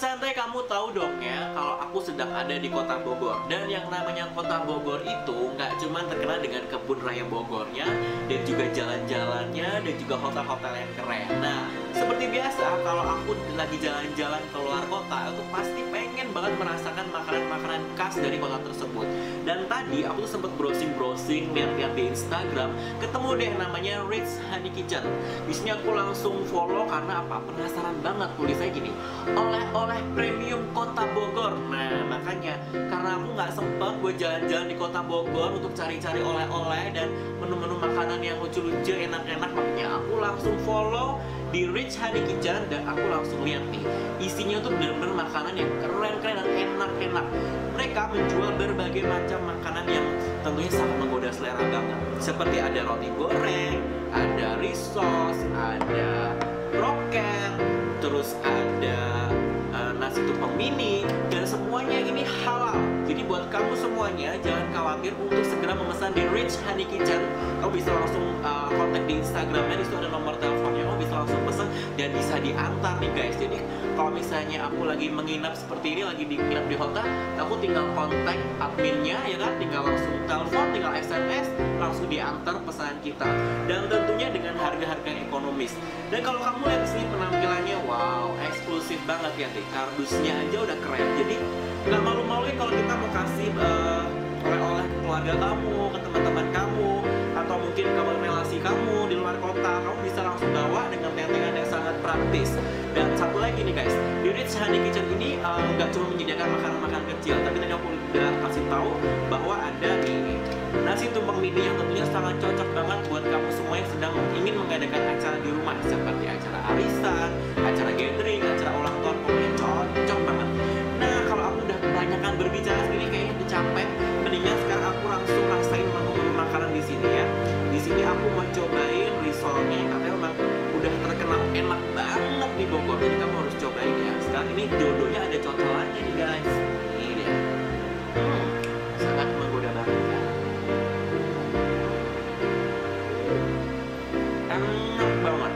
santai, kamu tahu dong ya kalau aku sedang ada di kota Bogor. Dan yang namanya kota Bogor itu nggak cuma terkenal dengan kebun raya Bogornya, dan juga jalan-jalannya, dan juga hotel-hotel yang keren. Nah, seperti biasa kalau aku lagi jalan-jalan keluar kota, aku pasti pengen banget merasakan makanan-makanan khas dari kota tersebut. Dan tadi aku sempat browsing-browsing, lihat-lihat di Instagram, ketemu deh namanya Rich Honey Kitchen. Di sini aku langsung follow karena apa? Penasaran banget, tulisnya gini, oleh-oleh premium kota Bogor. Nah, makanya karena aku nggak sempet buat jalan-jalan di kota Bogor untuk cari-cari oleh-oleh dan menu-menu makanan yang lucu-lucu, enak-enak, makanya aku langsung follow di Rich Honey Kitchen dan aku langsung lihat nih, isinya tuh bener-bener makanan yang keren-keren dan enak-enak. Mereka menjual berbagai macam makanan yang tentunya sangat menggoda selera banget. Seperti ada roti goreng, ada rissos, ada roken, terus ada nasi tumpeng mini, dan semuanya ini halal. Jadi buat kamu semuanya jangan khawatir untuk segera memesan di Rich Honey Kitchen. Kamu bisa langsung kontak di Instagramnya, di situ ada nomor teleponnya, kamu bisa langsung pesan dan bisa diantar nih guys. Jadi kalau misalnya aku lagi menginap seperti ini, lagi menginap di hotel, aku tinggal kontak adminnya ya kan, tinggal langsung telepon, tinggal SMS, langsung diantar pesanan kita. Dan tentunya dengan harga-harga yang ekonomis. Dan kalau kamu lihat di sini penampilannya, wow, eksklusif banget ya nih. Kardusnya aja udah keren. Jadi nggak malu-maluin kalau kita mau kasih oleh-oleh ke keluarga kamu, ke teman-teman kamu, atau mungkin kamu relasi kamu di luar kota, kamu bisa langsung bawa dengan tentengan yang sangat praktis. Dan satu lagi nih guys, di Rich Honey Kitchen ini nggak cuma menyediakan makanan-makanan kecil, tapi tadi aku udah kasih tahu bahwa ada nih nasi tumpeng mini yang tentunya sangat cocok banget buat kamu semua yang sedang ingin mengadakan acara di rumah, seperti acara arisan, acara gathering, acara ulang tahun, pokoknya cocok banget. Nah, kalau aku udah kebanyakan berbicara sendiri kayaknya udah capek, mendingan sekarang aku langsung rasain menu makanan di sini ya. Di sini aku mau cobain rissolnya, katanya memang udah terkenal enak banget di Bogor, jadi kamu harus cobain ya. Sekarang ini dodonya ada cocolannya nih guys. Ini dia. Sangat menggoda banget kan. Enak banget.